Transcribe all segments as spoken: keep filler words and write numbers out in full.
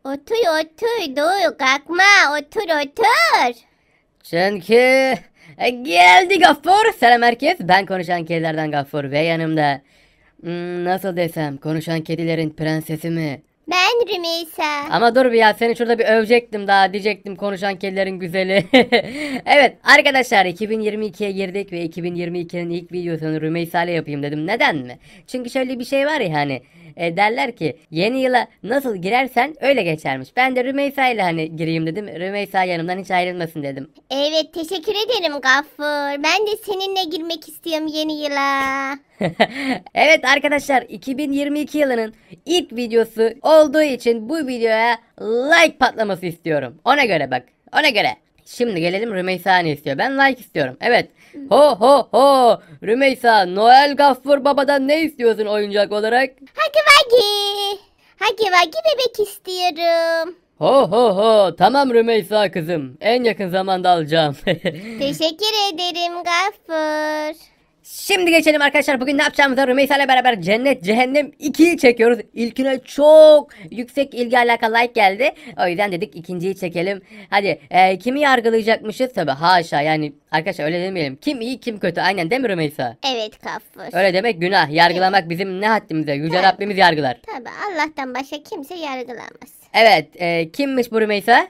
Otur otur dur kalkma otur otur. Çünkü e, geldi Gaffur. Selam herkes. Ben konuşan kedilerden Gaffur ve yanımda hmm, nasıl desem konuşan kedilerin prensesi mi? Ben Rümeysa. Ama dur bir ya, seni şurada bir övecektim daha, diyecektim konuşan kedilerin güzeli. Evet arkadaşlar, iki bin yirmi ikiye girdik ve iki bin yirmi ikinin ilk videosunu Rümeysa ile yapayım dedim. Neden mi? Çünkü şöyle bir şey var ya hani e, derler ki yeni yıla nasıl girersen öyle geçermiş. Ben de Rümeysa ile hani gireyim dedim. Rümeysa yanımdan hiç ayrılmasın dedim. Evet teşekkür ederim Gaffur. Ben de seninle girmek istiyorum yeni yıla. Evet arkadaşlar, iki bin yirmi iki yılının ilk videosu olduğu için bu videoya like patlaması istiyorum. Ona göre bak, ona göre. Şimdi gelelim Rümeysa ne istiyor? Ben like istiyorum. Evet. Ho ho ho. Rümeysa, Noel Gaffur babadan ne istiyorsun oyuncak olarak? Hagi vagi. Hagi vagi bebek istiyorum. Ho ho ho. Tamam Rümeysa kızım. En yakın zamanda alacağım. Teşekkür ederim Gaffur. Şimdi geçelim arkadaşlar, bugün ne yapacağımıza Rümeysa ile beraber Cennet Cehennem ikiyi çekiyoruz. İlkine çok yüksek ilgi alaka like geldi. O yüzden dedik ikinciyi çekelim. Hadi e, kimi yargılayacakmışız? Tabi haşa, yani arkadaşlar öyle demeyelim. Kim iyi kim kötü, aynen değil mi Rümeysa? Evet Gaffur. Öyle demek günah. Yargılamak evet. Bizim ne haddimize? Yüce Tabii. Rabbimiz yargılar. Tabi Allah'tan başka kimse yargılamaz. Evet e, kimmiş bu Rümeysa?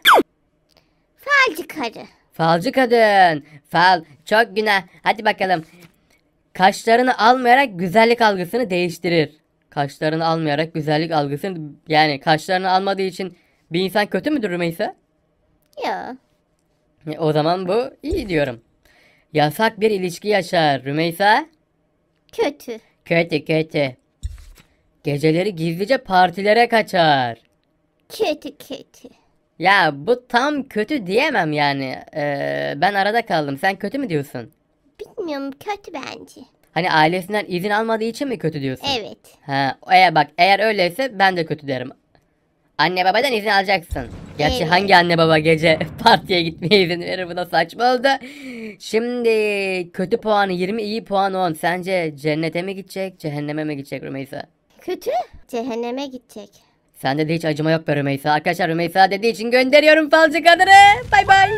Falcı karı. Falcı kadın. Fal çok günah. Hadi bakalım. Kaşlarını almayarak güzellik algısını değiştirir. Kaşlarını almayarak güzellik algısını, yani kaşlarını almadığı için bir insan kötü müdür Rümeysa? Yo. E, O zaman bu iyi diyorum. Yasak bir ilişki yaşar Rümeysa. Kötü. Kötü kötü. Geceleri gizlice partilere kaçar. Kötü kötü. Ya bu tam kötü diyemem yani. Ee, ben arada kaldım. Sen kötü mü diyorsun? Bilmiyorum kötü bence. Hani ailesinden izin almadığı için mi kötü diyorsun? Evet. Ha, eğer bak eğer öyleyse ben de kötü derim. Anne babadan izin alacaksın. Gerçi Evet. hangi anne baba gece partiye gitmeye izin verir, bu da saçma oldu. Şimdi kötü puanı yirmi, iyi puan on. Sence cennete mi gidecek, cehenneme mi gidecek Rümeysa? Kötü? Cehenneme gidecek. Sende de hiç acıma yok be Rümeysa. Arkadaşlar Rümeysa dediği için gönderiyorum falcı kadını. Bay bay.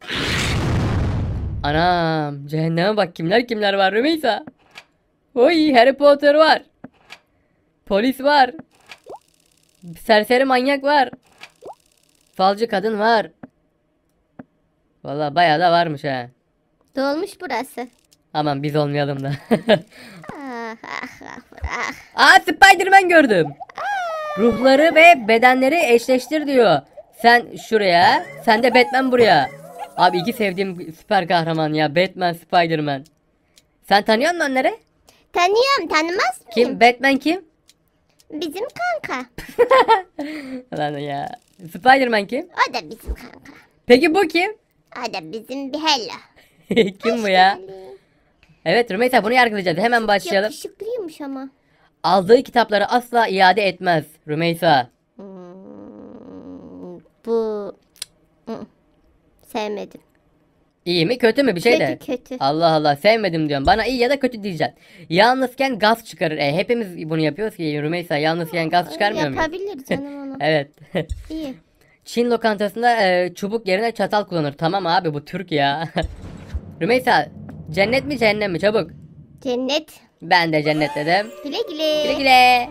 Anam, cehenneme bak, kimler kimler var Rümeysa. Oy, Harry Potter var. Polis var. Serseri manyak var. Falcı kadın var. Vallahi bayağı da varmış ha. Dolmuş burası. Aman biz olmayalım da. Ah ah ah ah. Aa, Spiderman gördüm. Ruhları ve bedenleri eşleştir diyor. Sen şuraya, sen de Batman buraya. Abi iki sevdiğim süper kahraman ya, Batman, Spiderman. Sen tanıyor musun onları? Tanıyorum, tanımaz mıyım? Kim? Batman kim? Bizim kanka. Lan ya. Spiderman kim? O da bizim kanka. Peki bu kim? O da bizim bir hello. Kim bu ya? Evet Rümeysa, bunu yargılayacağız. Hemen başlayalım. Yakışıklıymış ama. Aldığı kitapları asla iade etmez Rümeysa. Hmm, bu Cık, ı, sevmedim. İyi mi kötü mü bir şey de? Kötü kötü. Allah Allah, sevmedim diyorum. Bana iyi ya da kötü diyeceksin. Yalnızken gaz çıkarır. E, hepimiz bunu yapıyoruz ki Rümeysa. Yalnızken gaz çıkarmıyor muyuz? Yapabilir canım onu. Evet. İyi. Çin lokantasında e, çubuk yerine çatal kullanır. Tamam abi, bu Türk ya. Rümeysa, cennet mi cehennem mi, çabuk. Cennet. Ben de cennet dedim. Güle güle. Güle güle.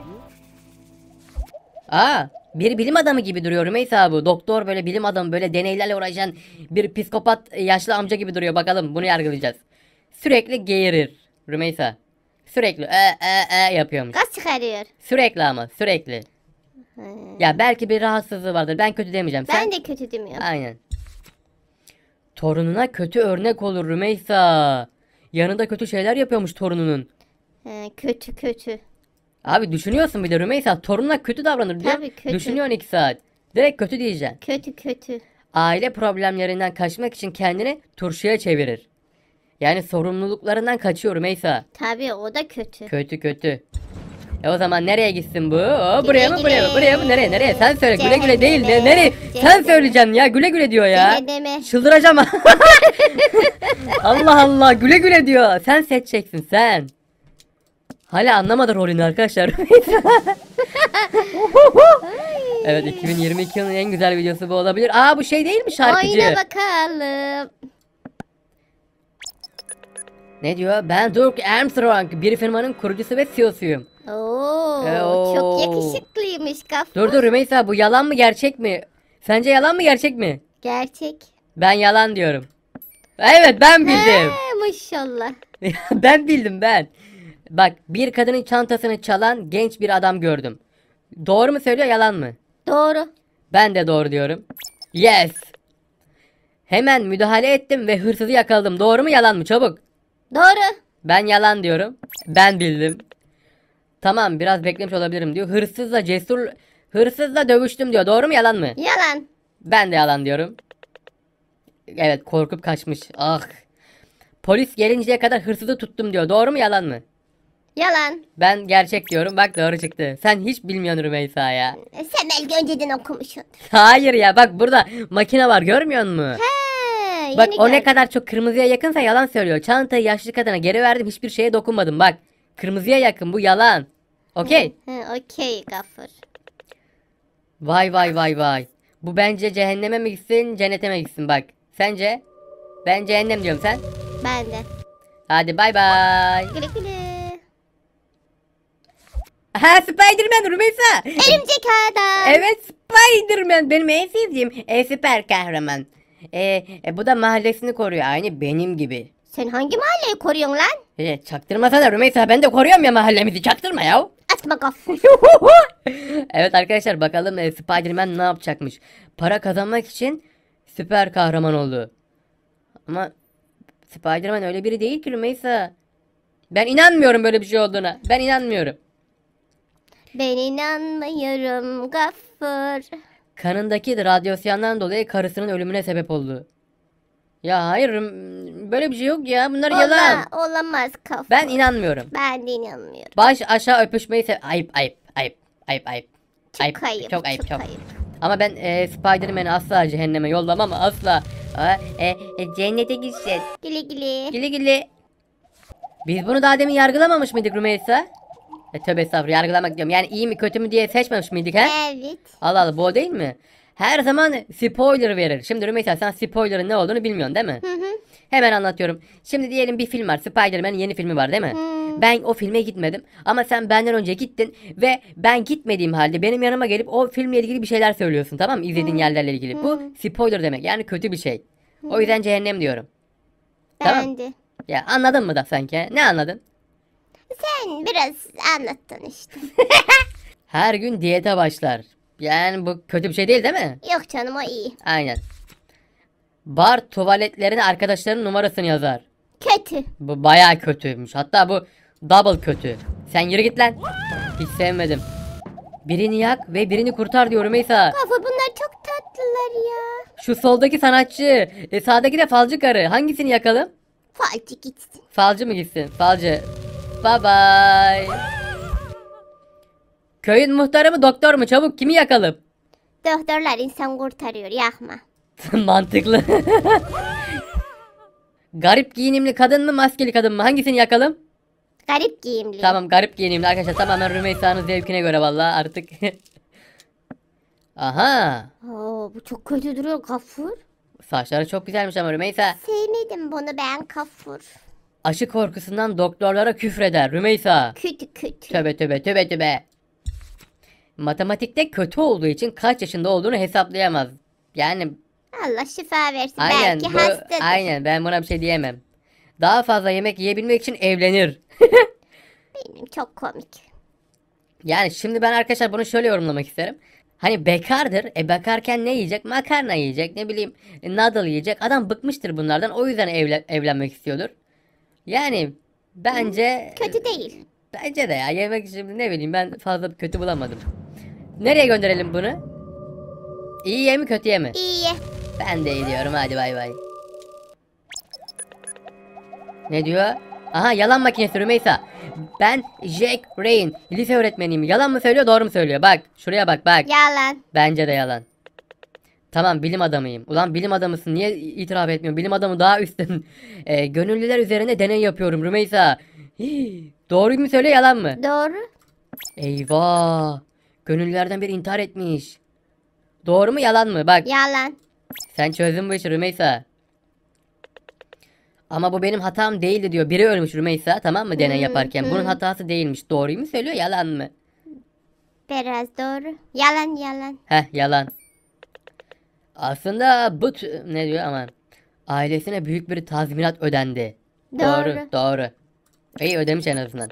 Aa, bir bilim adamı gibi duruyor Rümeysa bu. Doktor, böyle bilim adamı, böyle deneylerle uğraşan bir psikopat yaşlı amca gibi duruyor. Bakalım, bunu yargılayacağız. Sürekli geğirir Rümeysa. Sürekli e e e yapıyormuş. Gaz çıkarıyor. Sürekli ama sürekli. Hmm. Ya belki bir rahatsızlığı vardır. Ben kötü demeyeceğim. Sen? Ben de kötü demiyorum. Aynen. Torununa kötü örnek olur Rümeysa. Yanında kötü şeyler yapıyormuş torununun. He, kötü kötü. Abi düşünüyorsun bir de Rümeysa. Torununa kötü davranır diyor. Tabii kötü. Düşünüyorsun iki saat. Direkt kötü diyeceksin. Kötü kötü. Aile problemlerinden kaçmak için kendini turşuya çevirir. Yani sorumluluklarından kaçıyor Rümeysa. Tabii o da kötü. Kötü kötü. E o zaman nereye gitsin bu? Oo, buraya mı, Güle buraya mı, güle. buraya mı, nereye, nereye? Sen söyle, güle güle değil. Ne, Cehenneme. nereye? Sen Cehenneme. söyleyeceksin ya, güle güle diyor ya. Cehenneme. Çıldıracağım. Allah Allah, güle güle diyor. Sen seçeceksin sen. Hala anlamadı rolünü arkadaşlar. Evet, iki bin yirmi iki yılının en güzel videosu bu olabilir. Aa, bu şey değil mi şarkıcı? Oyna bakalım. Ne diyor? Ben Doug Armstrong, bir firmanın kurucusu ve C E O'suyum. Oo, Ee, oo. çok yakışıklıymış Gafur. Dur dur Rümeysa, bu yalan mı gerçek mi? Sence yalan mı gerçek mi? Gerçek. Ben yalan diyorum. Evet, ben bildim. He, maşallah. Ben bildim ben. Bak, bir kadının çantasını çalan genç bir adam gördüm. Doğru mu söylüyor, yalan mı? Doğru. Ben de doğru diyorum. Yes. Hemen müdahale ettim ve hırsızı yakaladım. Doğru mu, yalan mı? Çabuk. Doğru. Ben yalan diyorum. Ben bildim. Tamam, biraz beklemiş olabilirim diyor. Hırsızla cesur hırsızla dövüştüm diyor. Doğru mu, yalan mı? Yalan. Ben de yalan diyorum. Evet, korkup kaçmış. Ah. Polis gelinceye kadar hırsızı tuttum diyor. Doğru mu, yalan mı? Yalan. Ben gerçek diyorum. Bak, doğru çıktı. Sen hiç bilmiyorsun Rümeysa ya. E, Sen belki önceden okumuşsun. Hayır ya, bak burada makine var, görmüyor musun? He, Bak, yeni o ne geldi. kadar çok kırmızıya yakınsa yalan söylüyor. Çantayı yaşlı kadına geri verdim, hiçbir şeye dokunmadım. Bak, kırmızıya yakın, bu yalan. Okey. He, okey Gafur. Vay vay vay vay. Bu bence cehenneme mi gitsin, cennete mi gitsin bak. Sence? Ben cehennem diyorum, sen? Ben de. Hadi bay bay. Güle güle. Ha, Spiderman Rümeysa. Örümcek adam. Evet, Spiderman benim en sevdiğim e, süper kahraman. E, e, bu da mahallesini koruyor, aynı benim gibi. Sen hangi mahalleyi koruyorsun lan? E, çaktırmasana Rümeysa, ben de koruyorum ya mahallemizi, çaktırma ya. Atma Gafur. Evet arkadaşlar, bakalım e, Spiderman ne yapacakmış. Para kazanmak için süper kahraman oldu. Ama Spiderman öyle biri değil ki Rümeysa. Ben inanmıyorum böyle bir şey olduğuna. Ben inanmıyorum. Ben inanmıyorum Gafur. Kanındaki radyasyondan dolayı karısının ölümüne sebep oldu. Ya hayır, Rüm- böyle bir şey yok ya. Bunlar yalan. Ola, olamaz Gafur. Ben inanmıyorum. Ben de inanmıyorum. Baş aşağı öpüşmeyi sev... Ayıp ayıp ayıp ayıp ayıp. Çok ayıp. Çok ayıp çok. ayıp. Ama ben e, Spider-Man'i asla cehenneme yollamam, asla. Aa, e, e, cennete gitsin. Güle güle. Güle güle. Biz bunu daha demin yargılamamış mıydık Rümeysa? E, tövbe estağfurullah, yargılamak diyorum. Yani iyi mi kötü mü diye seçmemiş miydik he? Evet. Allah Allah, bu o değil mi? Her zaman spoiler verir. Şimdi Rümeysa, sen spoiler'ın ne olduğunu bilmiyorsun değil mi? Hı hı. Hemen anlatıyorum. Şimdi diyelim bir film var. Spider-Man'in yeni filmi var değil mi? Hmm. Ben o filme gitmedim. Ama sen benden önce gittin. Ve ben gitmediğim halde benim yanıma gelip o filmle ilgili bir şeyler söylüyorsun. Tamam mı? İzlediğin yerlerle ilgili. Bu spoiler demek. Yani kötü bir şey. O yüzden cehennem diyorum. Ben Tamam. de. Ya anladın mı da sanki? Ne anladın? Sen biraz anlattın işte. Her gün diyete başlar. Yani bu kötü bir şey değil değil mi? Yok canım, o iyi. Aynen. Bar tuvaletlerine arkadaşlarının numarasını yazar. Kötü. Bu bayağı kötüymüş. Hatta bu double kötü. Sen yürü git lan. Hiç sevmedim. Birini yak ve birini kurtar diyorum Rümeysa. Gafur, bunlar çok tatlılar ya. Şu soldaki sanatçı, e, sağdaki de falcı karı. Hangisini yakalım? Falcı gitsin. Falcı mı gitsin? Falcı. Bye bye. Köyün muhtarı mı, doktor mu? Çabuk, kimi yakalım? Doktorlar insan kurtarıyor, yakma. Mantıklı. Garip giyinimli kadın mı, maskeli kadın mı? Hangisini yakalım? Garip giyimli. Tamam, garip giyinimli arkadaşlar. Tamamen Rümeysa'nın zevkine göre vallahi artık. Aha. Oo, bu çok kötü duruyor Gafur. Saçları çok güzelmiş ama Rümeysa. Sevmedim bunu ben Gafur. Aşı korkusundan doktorlara küfreder Rümeysa. Kötü kötü. Töbe töbe töbe töbe. Matematikte kötü olduğu için kaç yaşında olduğunu hesaplayamaz. Yani Allah şifa versin. aynen Belki bu, hastadır. aynen ben buna bir şey diyemem. Daha fazla yemek yiyebilmek için evlenir. Benim çok komik. Yani şimdi ben arkadaşlar bunu şöyle yorumlamak isterim. Hani bekardır. E bekarken ne yiyecek? Makarna yiyecek. Ne bileyim, e, noodle yiyecek. Adam bıkmıştır bunlardan. O yüzden evlen evlenmek istiyordur. Yani bence Kötü değil. bence de ya, yemek için ne bileyim, ben fazla bir kötü bulamadım. Nereye gönderelim bunu? İyiye mi kötüye mi? İyi. Ben de iyi diyorum, hadi bay bay. Ne diyor? Aha, yalan makinesi Rümeysa. Ben Jack Rain, lise öğretmeniyim. Yalan mı söylüyor, doğru mu söylüyor? Bak şuraya bak bak. Yalan. Bence de yalan. Tamam, bilim adamıyım. Ulan bilim adamısın, niye itiraf etmiyorsun? Bilim adamı daha üstün. E, gönüllüler üzerine deney yapıyorum Rümeysa. Hii, doğruyu mu söylüyor, yalan mı? Doğru. Eyvah. Gönüllülerden biri intihar etmiş. Doğru mu yalan mı? Bak Yalan. sen çözdün bu işi Rümeysa. Ama bu benim hatam değildi diyor. Biri ölmüş Rümeysa, tamam mı, deney Hmm, yaparken. Bunun hmm. hatası değilmiş. Doğruyu mu söylüyor, yalan mı? Biraz doğru. Yalan yalan. Heh, yalan. Aslında bu t- ne diyor ama ailesine büyük bir tazminat ödendi. Doğru. Doğru, doğru. İyi, ödemiş en azından.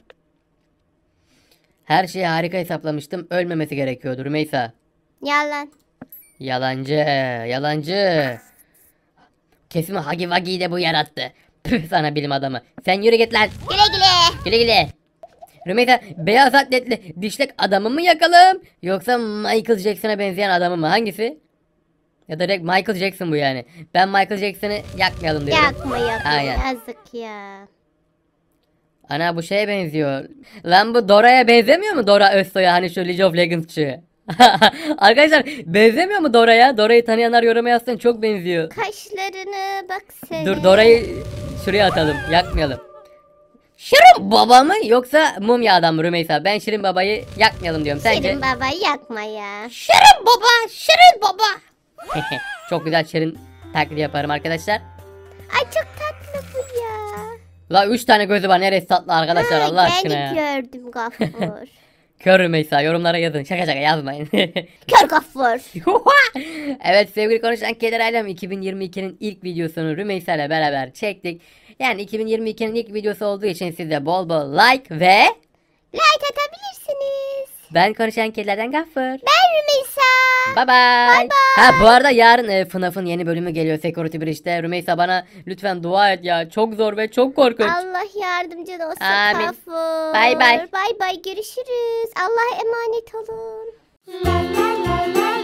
Her şeyi harika hesaplamıştım. Ölmemesi gerekiyordu Rümeysa. Yalan. Yalancı, yalancı. Kesin Hagi Vagi'yi de bu yarattı. Püh sana bilim adamı. Sen yürü git lan. Güle güle. Güle güle. Rümeysa, beyaz atletli dişlek adamı mı yakalım? Yoksa Michael Jackson'a benzeyen adamı mı? Hangisi? Ya da direkt Michael Jackson bu yani. Ben Michael Jackson'ı yakmayalım diyorum. Yakma yakma. Aynen. Yazık ya. Ana bu şeye benziyor. Lan bu Dora'ya benzemiyor mu? Dora Özsoy'a, hani şu League of Legends'çı. Arkadaşlar benzemiyor mu Dora'ya? Dora'yı tanıyanlar yoruma yazsın, çok benziyor. Kaşlarını bak sen. Dur, Dora'yı şuraya atalım, yakmayalım. Şirin Baba mı yoksa Mumya Adam mı Rümeysa? Ben Şirin Baba'yı yakmayalım diyorum. Sence? Şirin babayı yakma ya. Şirin Baba, Şirin Baba. Çok güzel Şirin taklidi yaparım arkadaşlar. Ay çok tatlı bu ya. La üç tane gözü var, neresi tatlı arkadaşlar, Ay, Allah aşkına ben ya. gördüm Gaffur. Kör Rümeysa, yorumlara yazın. Şaka şaka yazmayın. Kör Gaffur. Evet sevgili konuşan kediler ailem, iki bin yirmi ikinin ilk videosunu Rümeysa ile beraber çektik. Yani iki bin yirmi ikinin ilk videosu olduğu için siz de bol bol like ve Like atabilirsiniz. ben konuşan kedilerden Gaffur. Ben Rümeysa. Bye bye. Ha bu arada yarın e, F NAF'ın yeni bölümü geliyor Security Breach'te. Rümeysa bana lütfen dua et ya. Çok zor ve çok korkunç. Allah yardımcın olsun Amin. Gaffur. Bye bye. Bye bye görüşürüz. Allah'a emanet olun. La la la la